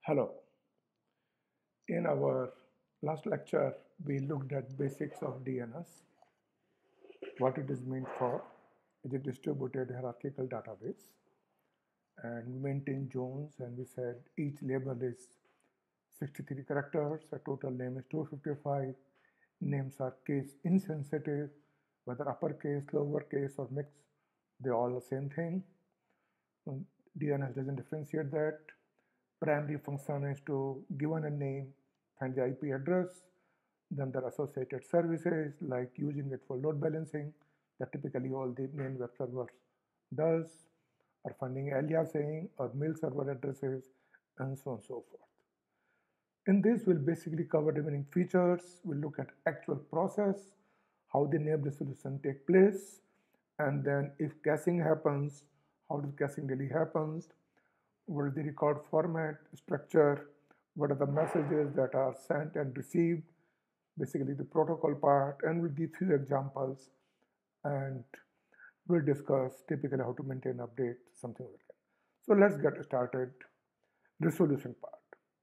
Hello. In our last lecture, we looked at basics of DNS, what it is meant for. It's a distributed hierarchical database, and we maintain zones, and we said each label is 63 characters, a total name is 255, names are case insensitive, whether uppercase, lowercase, or mixed, they're all the same thing. DNS doesn't differentiate that. Primary function is to given a name, find the IP address, then there are associated services like using it for load balancing that typically all the main web servers does, or finding aliasing or mail server addresses, and so on and so forth. In this, we'll basically cover remaining features. We'll look at actual process, how the name resolution take place, and then if caching happens, how does caching really happens, what is the record format, structure, what are the messages that are sent and received, basically the protocol part, and we'll give few examples, and we'll discuss typically how to maintain update, something like that. So let's get started. Resolution part.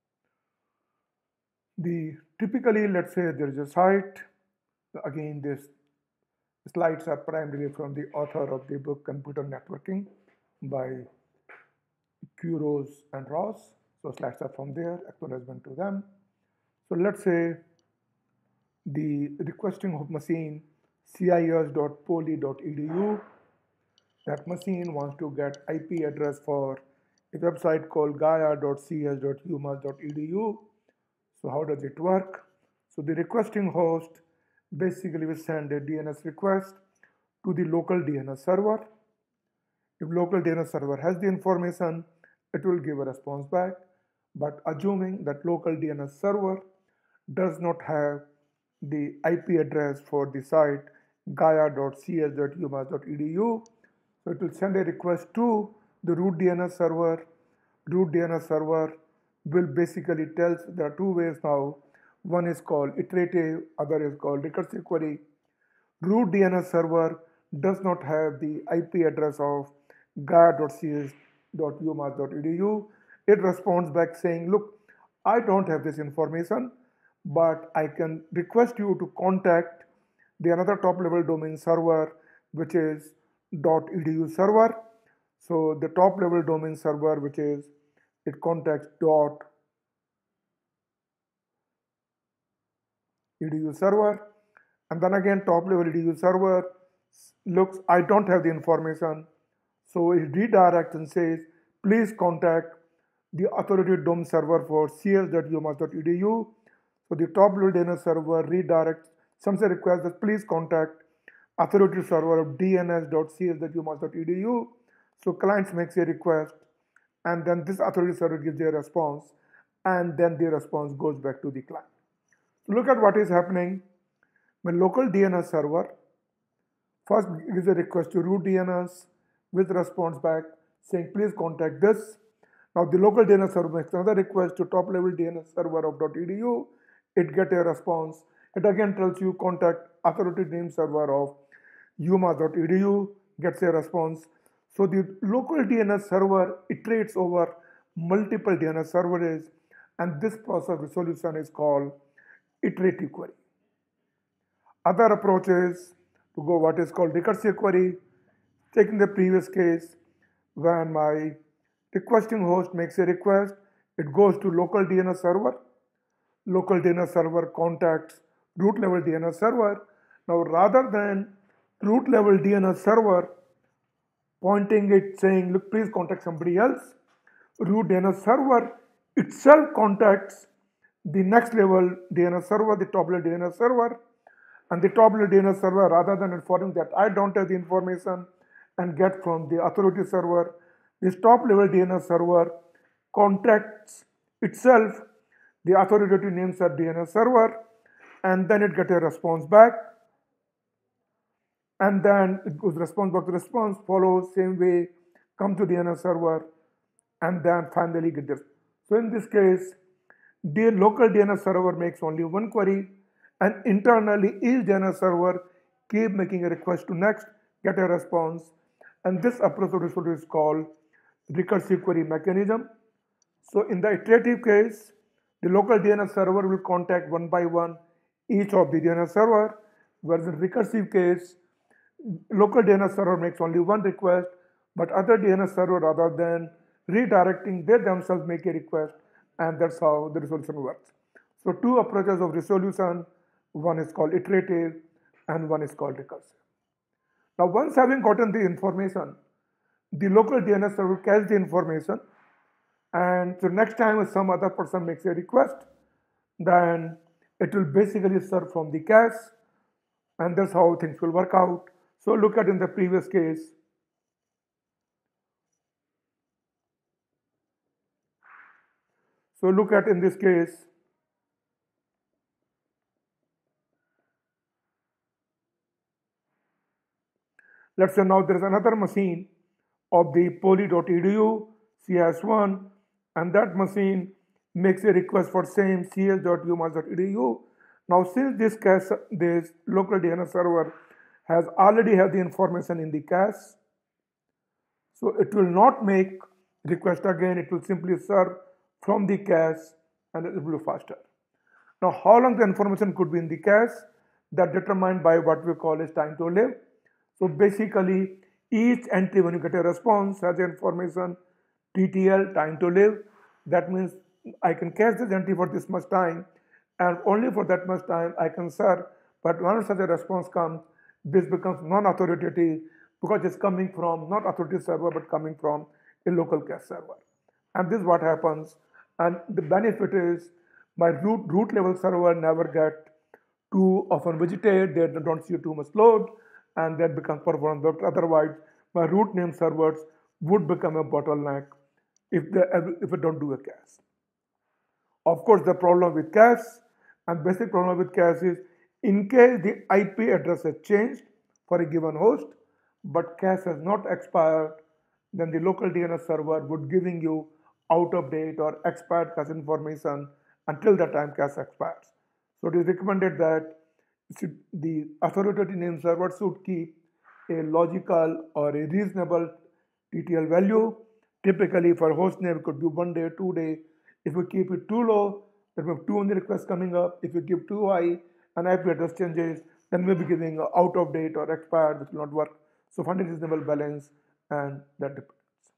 Typically, let's say there is a site. Again, these slides are primarily from the author of the book Computer Networking by Kuros and Ross. So slides are from there, acknowledgement to them. So let's say the requesting machine cis.poly.edu, that machine wants to get IP address for a website called gaia.cs.umass.edu. So how does it work? So the requesting host basically will send a DNS request to the local DNS server. If local DNS server has the information, it will give a response back. But assuming that local DNS server does not have the IP address for the site gaia.cs.umass.edu, so it will send a request to the root DNS server. Root DNS server will basically tells there are two ways now. One is called iterative, other is called recursive query. Root DNS server does not have the IP address of gaia.cs.umass.edu. It responds back saying, look, I don't have this information, but I can request you to contact the another top level domain server, which is .edu server. So the top level domain server, which is, it contacts .edu server, and then again top level edu server looks, I don't have the information, so it redirects and says, please contact the authority DOM server for cs.umass.edu. So the top level DNS server redirects, sends a request that please contact authority server of dns.cs.umass.edu. So clients makes a request, and then this authority server gives their response, and then the response goes back to the client. So look at what is happening when local DNS server first gives a request to root DNS with response back saying please contact this. Now the local DNS server makes another request to top level DNS server of .edu. It gets a response. It again tells you contact authority name server of umass.edu, gets a response. So the local DNS server iterates over multiple DNS servers, and this process resolution is called iterative query. Other approaches to go what is called recursive query. Taking the previous case, when my requesting host makes a request, it goes to local DNS server. Local DNS server contacts root level DNS server. Now, rather than root level DNS server pointing it saying, look, please contact somebody else, root DNS server itself contacts the next level DNS server, the top level DNS server, and the top level DNS server, rather than informing that I don't have the information and get from the authority server, this top level DNS server contacts itself the authoritative names at DNS server, and then it gets a response back, and then it goes response back to response, follows same way, come to DNS server, and then finally get this. So in this case, the local DNS server makes only one query, and internally each DNS server keep making a request to next, get a response, and this approach of resolution is called recursive query mechanism. So in the iterative case, the local DNS server will contact one by one each of the DNS server, whereas in recursive case, local DNS server makes only one request, but other DNS server, rather than redirecting, they themselves make a request, and that's how the resolution works. So two approaches of resolution, one is called iterative and one is called recursive. Now once having gotten the information, the local DNS server caches the information, and so next time if some other person makes a request, then it will basically serve from the cache, and that's how things will work out. So look at in the previous case. So look at in this case, let's say now there is another machine of the poly.edu cs1, and that machine makes a request for same cs.umas.edu. Now since this local DNS server has already have the information in the cache, so it will not make request again, it will simply serve from the cache, and it will be faster. Now how long the information could be in the cache, that determined by what we call as time to live. So basically each entry when you get a response has the information TTL, time to live. That means I can cache this entry for this much time, and only for that much time I can serve. But once such a response comes, this becomes non-authoritative because it's coming from not authoritative server but coming from a local cache server. And this is what happens. And the benefit is my root level server never get too often visited, they don't see too much load, and that becomes performance. But otherwise, my root name servers would become a bottleneck if it don't do a cache. Of course, the problem with cache and basic problem with cache is in case the IP address has changed for a given host, but cache has not expired, then the local DNS server would giving you out of date or expired cache information until the time cache expires. So it is recommended that the authoritative name server should keep a logical or a reasonable TTL value. Typically for host name it could be 1 day, 2 day. If you keep it too low, then we have too many requests coming up. If you give too high and IP address changes, then we'll be giving out of date or expired, which will not work. So find a reasonable balance, and that depends.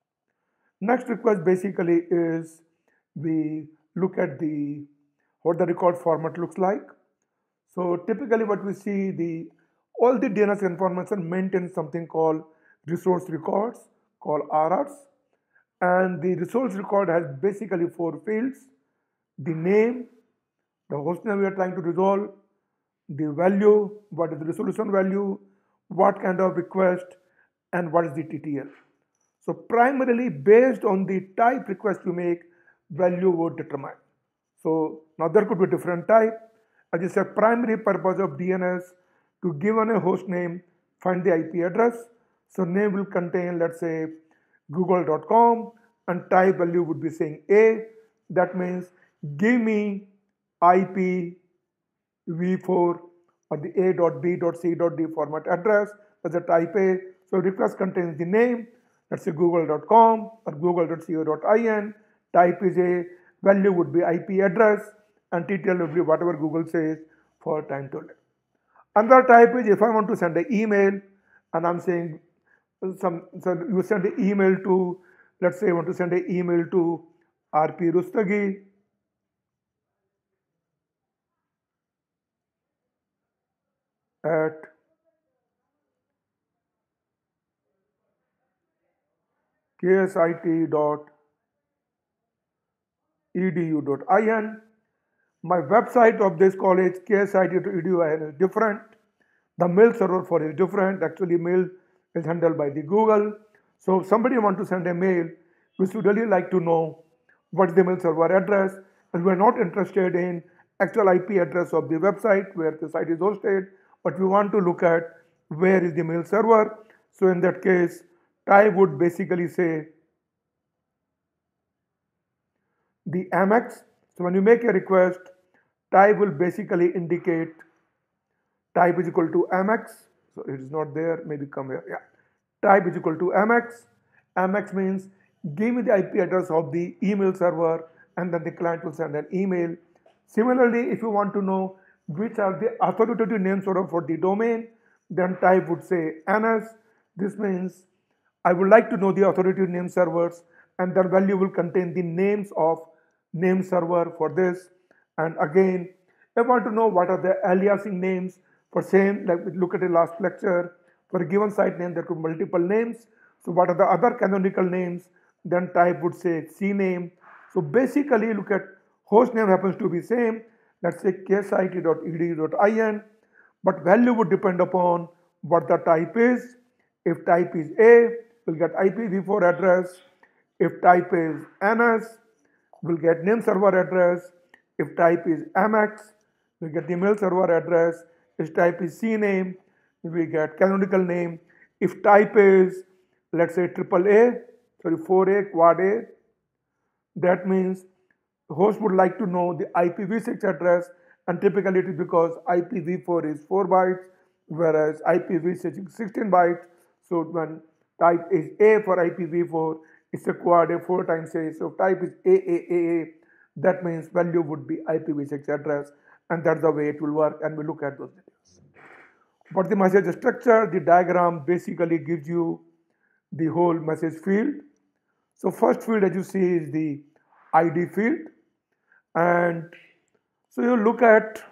Next request basically is we look at what the record format looks like. So typically what we see, all the DNS information maintains something called resource records, called RRs. And the resource record has basically 4 fields: the name, the host name we are trying to resolve, the value, what is the resolution value, what kind of request, and what is the TTL. So primarily based on the type request you make, value would determine. So now there could be different type. As I said, primary purpose of DNS to given a host name, find the IP address. So name will contain, let's say, google.com, and type value would be saying A. That means give me IP v4 or the a.b.c.d format address. That's a type A. So request contains the name, let's say google.com or google.co.in. Type is A, value would be IP address, and TTL would be whatever Google says for time to live. Another type is if I want to send an email, and I'm saying so you send an email to, let's say I want to send an email to RP Rustagi at ksit.edu.in. My website of this college, ksit.edu.in, is different. The mail server for it is different. Actually, mail is handled by the Google. So if somebody want to send a mail, we should really like to know what is the mail server address, and we're not interested in actual IP address of the website where the site is hosted, but we want to look at where is the mail server. So in that case, type would basically say the Amex. So when you make a request, type will basically indicate type is equal to Amex. So it is not there, maybe come here. Yeah. Type is equal to Amex. Amex means give me the IP address of the email server, and then the client will send an email. Similarly, if you want to know which are the authoritative name server for the domain, then type would say NS. This means I would like to know the authoritative name servers, and their value will contain the names of name server for this. And again, I want to know what are the aliasing names for same, like we look at the last lecture, for a given site name there could be multiple names. So what are the other canonical names? Then type would say CNAME. So basically look at host name happens to be same, let's say ksite.edu.in, but value would depend upon what the type is. If type is A, we'll get IPv4 address. If type is NS, we'll get name server address. If type is MX, we get the mail server address. If type is CNAME, we get canonical name. If type is, let's say AAA, sorry, 4A, quad A, that means the host would like to know the IPv6 address, and typically it is because IPv4 is 4 bytes, whereas IPv6 is 16 bytes. So when type is A for IPv4, it's a quad A 4 times A. So if type is AAAA, that means value would be IPv6 address, and that's the way it will work, and we look at those videos. But the message structure, the diagram basically gives you the whole message field. So first field, as you see, is the ID field, and so you look at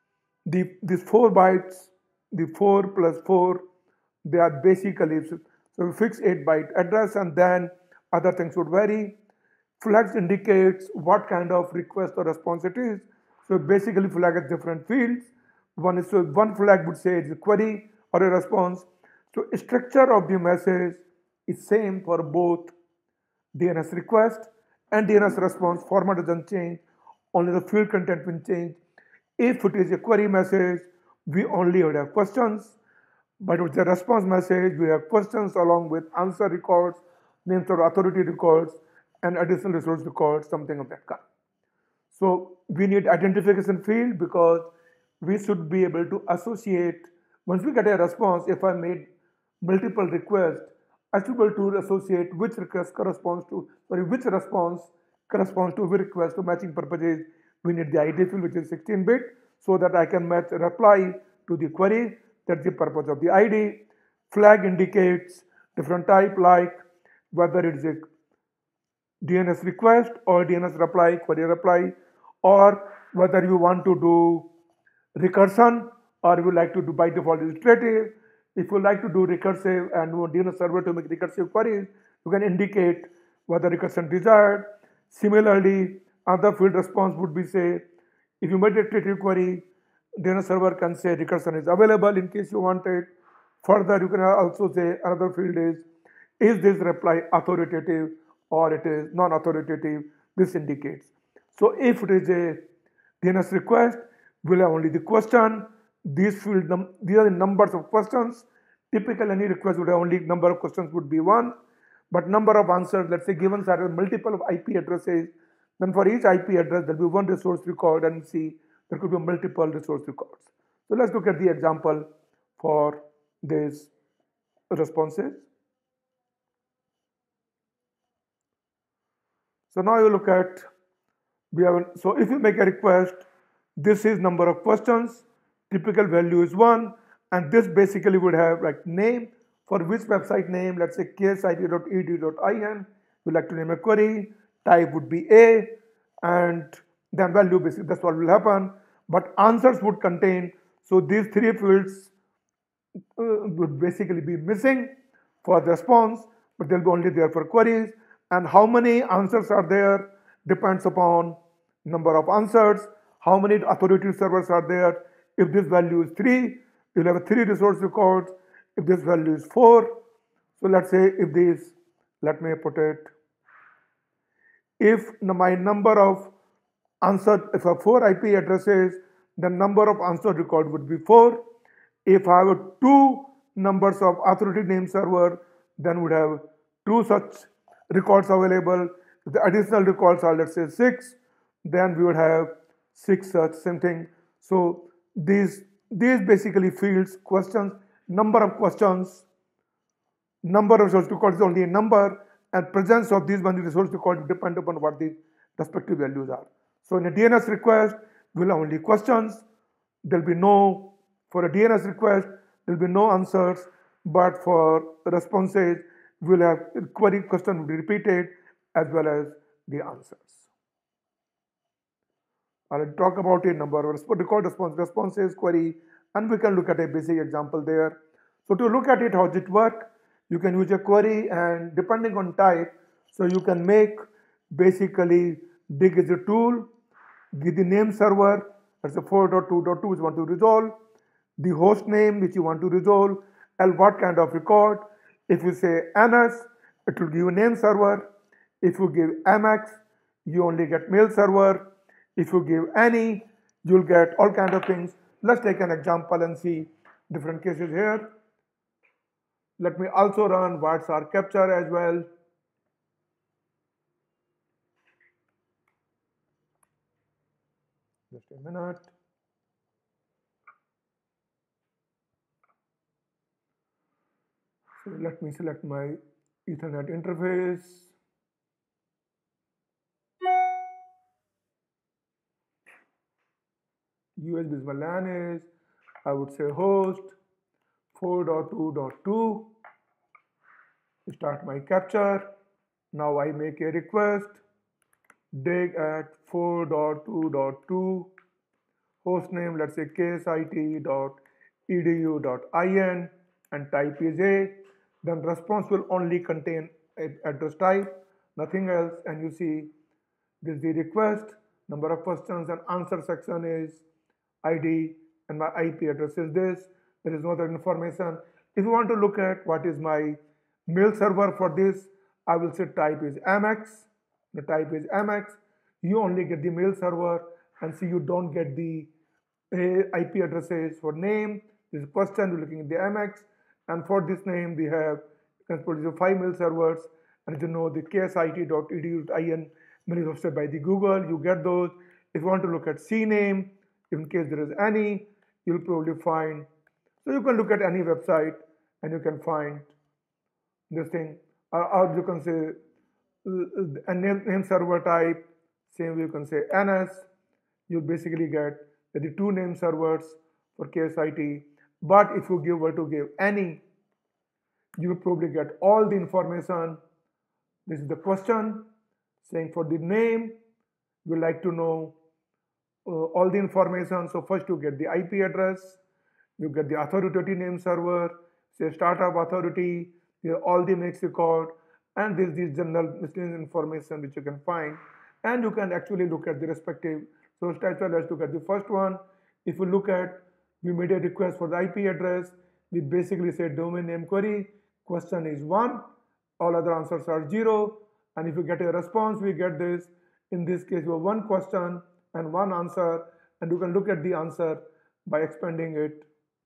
these 4 bytes, the 4 plus 4, they are basically, so we fix 8-byte address, and then other things would vary. Flags indicates what kind of request or response it is. So basically flag has different fields. One flag would say it's a query or a response. So structure of the message is same for both DNS request and DNS response. Format doesn't change, only the field content will change. If it is a query message, we only would have questions, but with the response message, we have questions along with answer records, names of authority records, and additional resource records, something of that kind. So we need identification field because we should be able to associate, once we get a response, if I made multiple requests, I should be able to associate which request corresponds to, which response corresponds to which request. For matching purposes, we need the ID field, which is 16-bit, so that I can match a reply to the query. That's the purpose of the ID. Flag indicates different type, like whether it is a DNS request or DNS reply, query reply, or whether you want to do recursion or you like to do by default iterative. If you like to do recursive and want DNS server to make recursive queries, you can indicate whether recursion desired. Similarly, other field response would be, say, if you made a iterative query, DNS server can say recursion is available in case you want it. Further, you can also say another field is this reply authoritative or it is non-authoritative? This indicates. So if it is a DNS request, we'll have only the question. These are the numbers of questions. Typically, any request would have only number of questions would be 1, but number of answers, let's say given that multiple of IP addresses, then for each IP address there will be 1 resource record, and see there could be multiple resource records. So let's look at the example for these responses. So now you look at, so if you make a request, this is number of questions, typical value is 1, and this basically would have like name, for which website name, let's say ksite.edu.in, we like to name a query, type would be A, and then value, basically that's what will happen, but answers would contain, so these 3 fields would basically be missing for the response, but they'll be only there for queries, and how many answers are there depends upon number of answers, how many authoritative servers are there. If this value is 3, you'll have 3 resource records. If this value is 4, so let's say if this, let me put it, if my number of answered, if I have 4 IP addresses, the number of answered record would be 4. If I have 2 numbers of authoritative name server, then would have 2 such records available. If the additional records are, let's say 6, then we would have 6 such same thing. So these basically fields, questions, number of questions, number of resource records is only a number, and presence of these one resource record depend upon what the respective values are. So in a DNS request, we'll have only questions. There'll be no, for a DNS request, there'll be no answers, but for responses, we'll have query question will be repeated as well as the answers. I'll talk about a number of record responses, query, and we can look at a basic example there. So to look at it, how does it work? You can use a query, and depending on type, so you can make basically dig is a tool, give the name server, that's a 4.2.2 which you want to resolve, the host name which you want to resolve, and what kind of record. If you say NS, it will give you name server. If you give MX, you only get mail server. If you give any, you'll get all kind of things. Let's take an example and see different cases here. Let me also run WhatsApp capture as well. Just a minute. So let me select my Ethernet interface. USB is my LAN is, I would say host 4.2.2. Start my capture. Now I make a request, dig at 4.2.2, host name, let's say ksit.edu.in, and type is A. Then response will only contain address type, nothing else, and you see this is the request, number of questions, and answer section is ID, and my IP address is this. There is no other information. If you want to look at what is my mail server for this, I will say type is MX. The type is MX. You only get the mail server, and see you don't get the IP addresses for name. This question we're looking at the MX, and for this name we have transported 5 mail servers, and you know the ksit.edu.in mail is hosted by the Google. You get those. If you want to look at CNAME, in case there is any, you'll probably find. So you can look at any website and you can find this thing, or you can say a name server type. Same way you can say NS. You basically get the 2 name servers for KSIT. But if you were to give any, you will probably get all the information. This is the question saying for the name, you like to know all the information. So first you get the IP address, you get the authority name server, say startup authority, all the makes record, and this is general miscellaneous information which you can find, and you can actually look at the respective source types. So let's look at the first one. If you look at, we made a request for the IP address, we basically say domain name query, question is 1, all other answers are 0, and if you get a response, we get this. In this case, you have 1 question and 1 answer, and you can look at the answer by expanding it.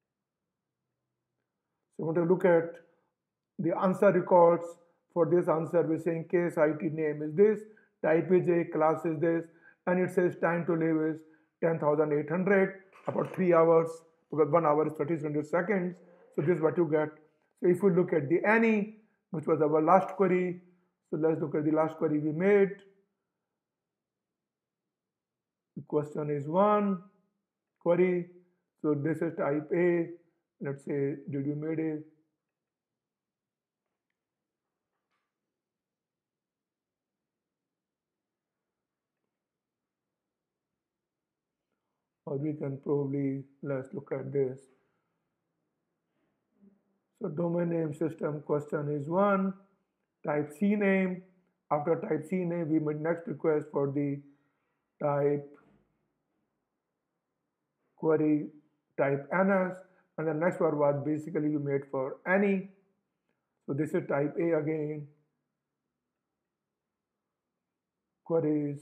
So you want to look at the answer records. For this answer, we're saying case IT name is this, type is A, class is this, and it says time to live is 10,800, about 3 hours, because 1 hour is 30 seconds. So this is what you get. So if you look at the any, which was our last query, so let's look at the last query we made. The question is 1 query. So this is type A. Let's say, did you made a or we can probably, let's look at this. So domain name system question is 1, type CNAME. After type CNAME, we made next request for the type query type NS, and the next one was basically you made for any. So this is type A again, queries.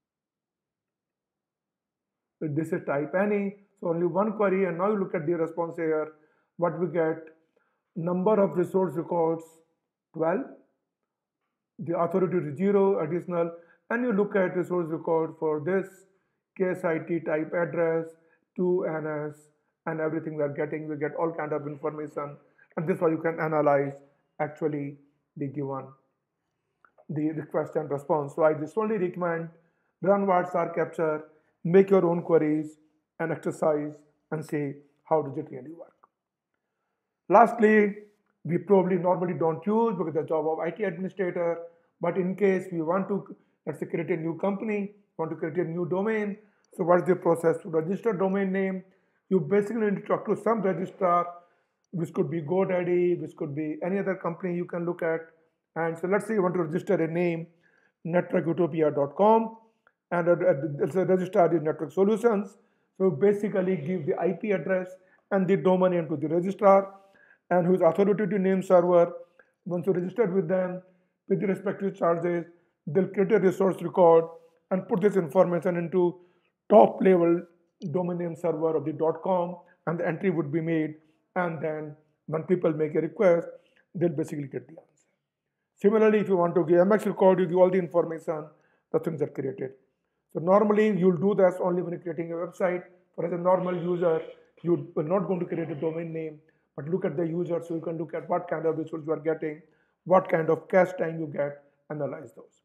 So this is type any, so only 1 query, and now you look at the response here. What we get, number of resource records 12, the authority is 0 additional, and you look at resource record for this KSIT type address, 2NS, and everything we are getting. We get all kind of information, and this is how you can analyze actually the given the request and response. So I just only recommend run WhatsApp capture, make your own queries and exercise and see how does it really work. Lastly, we probably normally don't use because the job of IT administrator, but in case we want to, let's say, create a new company, want to create a new domain. So what's the process to register domain name? You basically need to talk to some registrar, which could be GoDaddy, which could be any other company you can look at. And so let's say you want to register a name, networkutopia.com, and it's a registrar is Network Solutions. So basically give the IP address and the domain name to the registrar, and whose authoritative name server. Once you register with them, with the respective charges, they'll create a resource record and put this information into top level domain name server of the .com, and the entry would be made, and then when people make a request, they'll basically get the answer. Similarly, if you want to give MX record, you give all the information, the things are created. So normally you'll do this only when you're creating a website. For as a normal user, you are not going to create a domain name, but look at the user, so you can look at what kind of results you are getting, what kind of cache time you get, analyze those.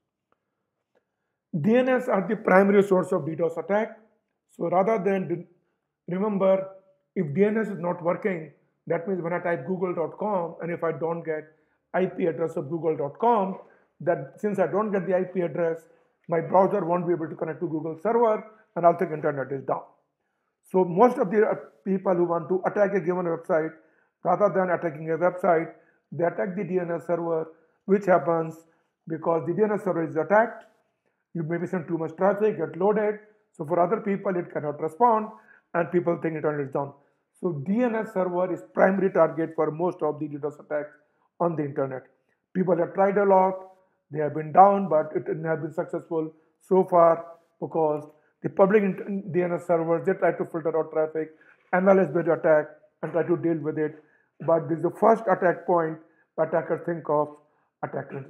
DNS are the primary source of DDoS attack. So rather than remember, if DNS is not working, that means when I type google.com and if I don't get IP address of google.com, that since I don't get the IP address, my browser won't be able to connect to Google server and also the internet is down. So most of the people who want to attack a given website, rather than attacking a website, they attack the DNS server, which happens because the DNS server is attacked. You maybe send too much traffic, get loaded. So for other people, it cannot respond, and people think internet is down. So DNS server is primary target for most of the DDoS attacks on the internet. People have tried a lot, they have been down, but it has been successful so far because the public DNS servers, they try to filter out traffic, analyze the attack, and try to deal with it. But this is the first attack point attackers think of attackers.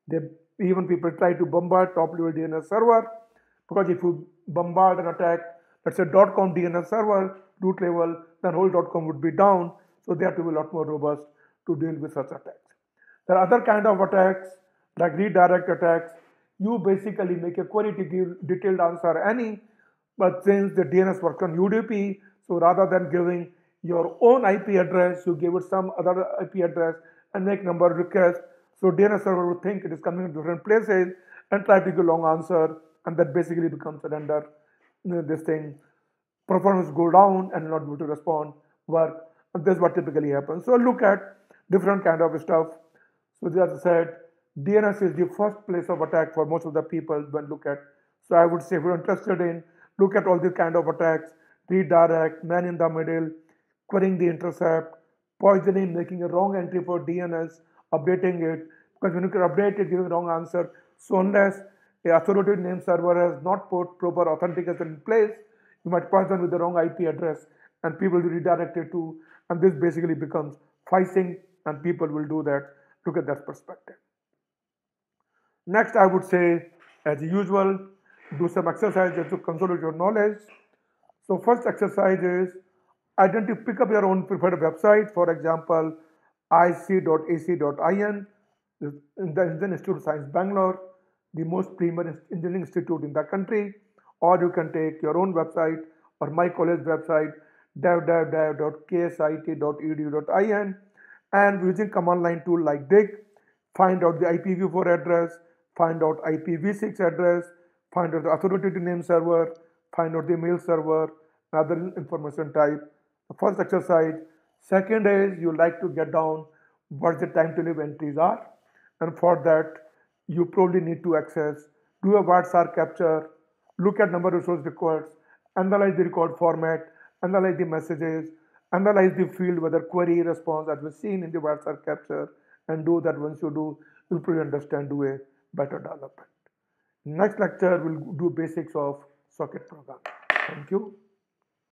Even people try to bombard top level DNS server, because if you bombard and attack, let's say .com DNS server, root level, then whole .com would be down. So they have to be a lot more robust to deal with such attacks. There are other kind of attacks like redirect attacks. You basically make a query to give detailed answer any, but since the DNS works on UDP, so rather than giving your own IP address, you give it some other IP address and make number of requests. So DNS server would think it is coming from different places and try to give a long answer, and that basically becomes a render. This thing, performance go down and not able to respond, work. And that's what typically happens. So look at different kind of stuff. So as I said, DNS is the first place of attack for most of the people when look at. So I would say if you're interested in, look at all these kind of attacks, redirect, man in the middle, querying the intercept, poisoning, making a wrong entry for DNS, updating it, because when you can update it, giving wrong answer. So unless a authoritative name server has not put proper authentication in place, you might poison with the wrong IP address and people will redirect it to, and this basically becomes phishing, and people will do that. Look at that perspective. Next, I would say, as usual, do some exercises to consolidate your knowledge. So first exercise is pick up your own preferred website. For example, ic.ac.in, the Indian Institute of Science, Bangalore, the most premier engineering institute in the country. Or you can take your own website or my college website, dev.ksit.edu.in, and using command line tool like dig, find out the IPv4 address, find out IPv6 address, find out the authoritative name server, find out the mail server, other information type. The first exercise. Second is you like to get down what the time to live entries are, and for that you probably need to do a WhatsApp capture, look at number of resource records, analyze the record format, analyze the messages, analyze the field, whether query response as was seen in the WhatsApp capture, and do that. Once you do, you'll probably understand, do a better development. Next lecture, we'll do basics of socket programming. Thank you.